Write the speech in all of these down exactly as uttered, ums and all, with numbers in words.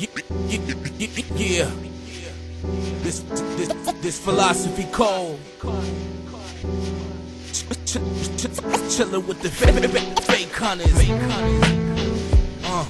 Yeah, this this this philosophy cold. Chillin' with the fake hunters. Uh,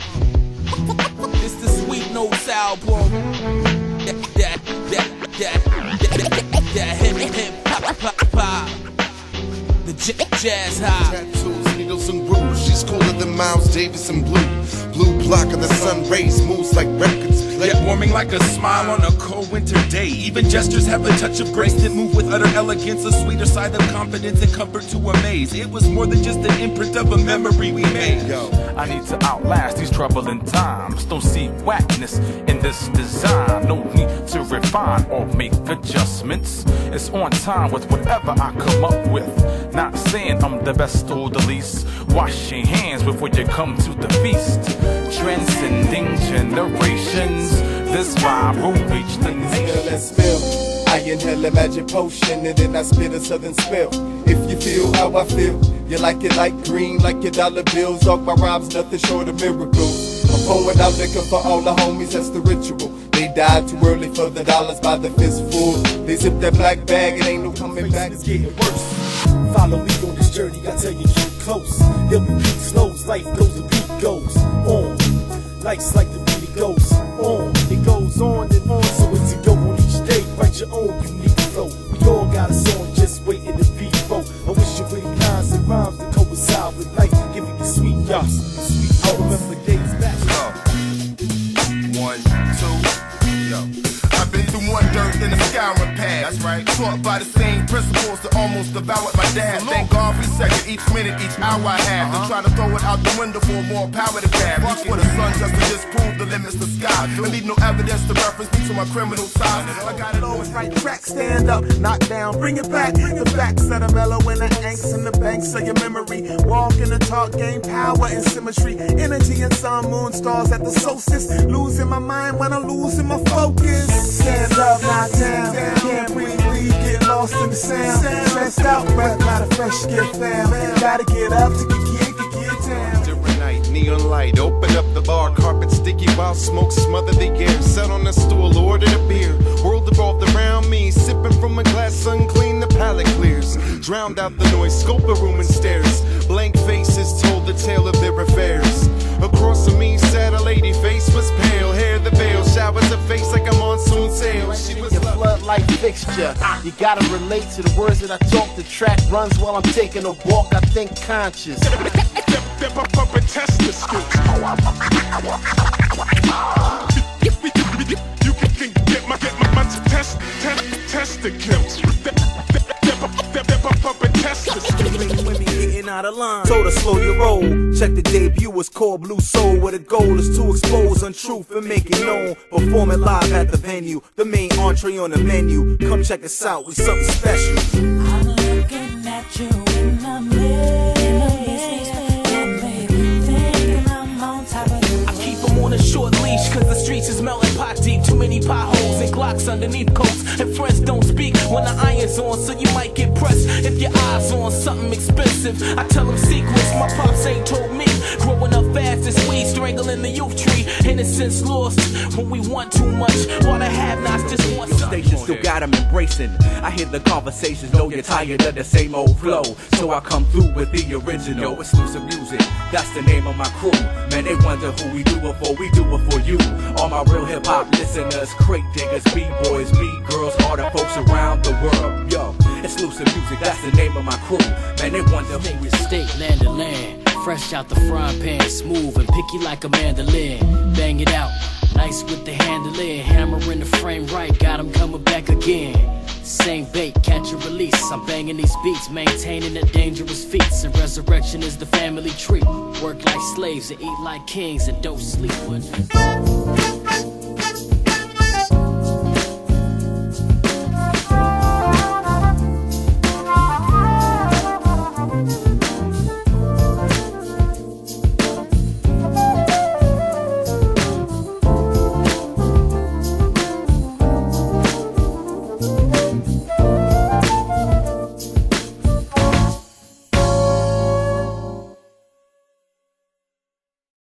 this the Sweet Notes album. That that that that that hip hip pop pop pop. The jazz high. Tattoos, needles and grooves. She's cooler than Miles Davis and Blue. Blue block of the sun rays moves like records play. Yet warming like a smile on a cold winter day. Even gestures have a touch of grace that move with utter elegance. A sweeter side of confidence and comfort to amaze. It was more than just an imprint of a memory we made. Yo, I need to outlast these troubling times. Don't see whackness in this design. No need to refine or make adjustments. It's on time with whatever I come up with. Not saying I'm the best or the least. Wash your hands before you come to the feast. Transcending generations, this vibe will reach the Inhale and spill. I inhale a magic potion and then I spit a southern spell. If you feel how I feel, you like it like green, like your dollar bills. Dog my rhymes, nothing short of miracles. I'm pouring out liquor for all the homies, that's the ritual. They died too early for the dollars by the fistful. They zip that black bag, it ain't no coming back. It's getting worse. Follow me on this journey, I tell you keep close. There'll be peaks, slows, life goes, the beat goes on. Life's like the beat, it goes on. It goes on and on, so it's to go on each day. Write your own unique flow. We all got a song just waiting to be wrote. I wish you really lines and rhymes that coincide with life, giving you sweet yachts, sweet. I remember days back. one, two, yo. I've been through more dirt than a scouring pad. That's right. Taught by the same principles that almost devoured my dad. Thank God every second, each minute, each hour I have. Uh-huh. To try to throw it out the window for more power to grab. Reach for the sun just to disprove the limits of sky. I leave no evidence to reference me to my criminal side. I got it always right track. Stand up, knock down, bring it back. The facts that are mellow and the angst in the banks of your memory. Walk in the talk, gain power and symmetry. Energy and sun, moon, stars at the solstice. Losing my mind when I'm losing my focus. Stand up, not down. Can't breathe, breathe, get lost in the sound. Stressed out, breath, not a fresh get found. Gotta get up to get get, get, get down. Different night, neon light, open up the bar, carpet sticky while smoke smother the air. Sat on a stool, ordered a beer. World evolved around me, sipping from a glass unclean, the palate clears. Drowned out the noise, scope the room and stares. Blank faces told the tale of their affairs. Across from me sat a lady, face was pale, hair the veil, showers her face like a monsoon sail. She was your floodlight fixture. You gotta relate to the words that I talk. The track runs while I'm taking a walk. I think conscious. Pump and test the skills. You can get my get my test test test the kills. Pump and test the skills. Women getting out of line. Told her slow your roll. Check the debut, it's called Blue Soul. Where the goal is to expose untruth and make it known. Perform it live at the venue. The main entree on the menu. Come check us out, we something special. I'm looking at you in the mirror. On a short leash, cause the streets is melting pot deep. Too many potholes and Glocks underneath coats. And friends don't speak when the iron's on, so you might get pressed if your eyes on something expensive. I tell them secrets my pops ain't told me. Growing up fast as weed, strangling the youth tree. Innocence lost when we want too much, while the have-nots just want something. Station still got them embracing. I hear the conversations, know you're tired of the same old flow. So I come through with the original, exclusive music. That's the name of my crew. Man, they wonder who we do it for. We do it for you. All my real hip-hop listeners, crate diggers, b-boys, b-girls, all the folks around the world. Yo, exclusive music, that's the name of my crew. Man, they wonder who we state, land to land. Fresh out the frying pan, smooth and picky like a mandolin. Bang it out, nice with the handling. Hammer in the frame right, got him coming back again. Same bait, catch and release. I'm banging these beats, maintaining the dangerous feats. And resurrection is the family tree. Work like slaves and eat like kings and don't sleep with.